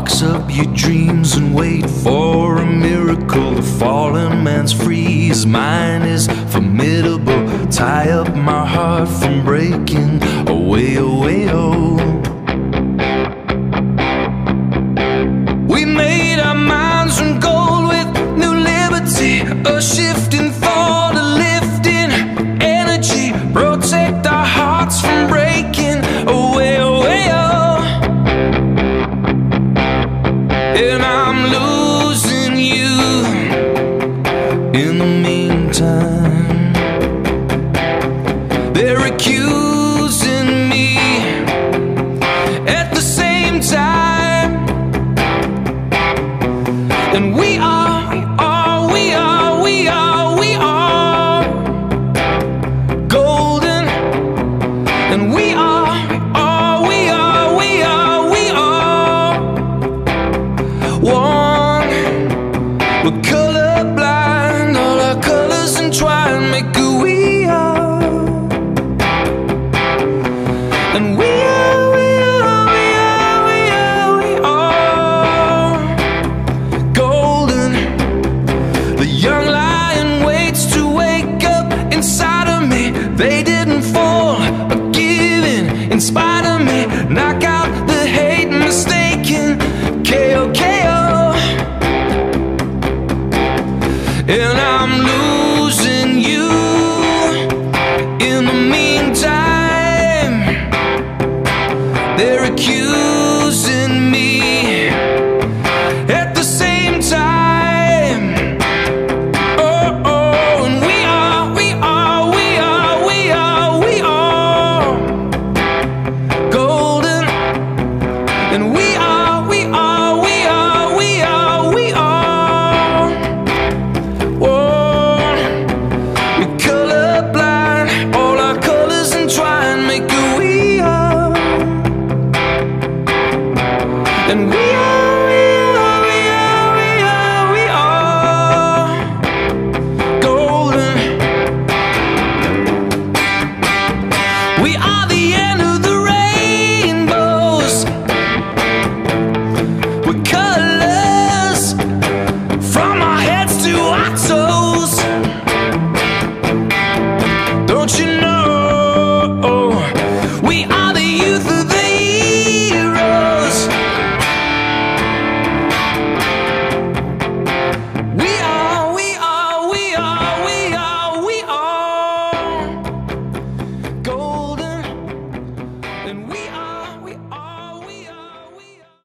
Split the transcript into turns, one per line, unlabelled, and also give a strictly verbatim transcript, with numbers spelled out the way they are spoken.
box up your dreams and wait for a miracle. The fallen man's free, his mind is formidable. Tie up my heart from breaking away, away, oh. We made our minds from gold with new liberty, a shifting thought, a lifting energy. Protect our hearts from breaking away, away, oh. And I'm losing you in the meantime. They're accusing me at the same time. And we are, we are, we are, we are, we are golden. And we are, we are, we are, we are, we are one. We're colorblind, all our colors entwine, make who we are. And we are, we are, we are, we are, we are golden. The young lion waits to wake up inside of me. They did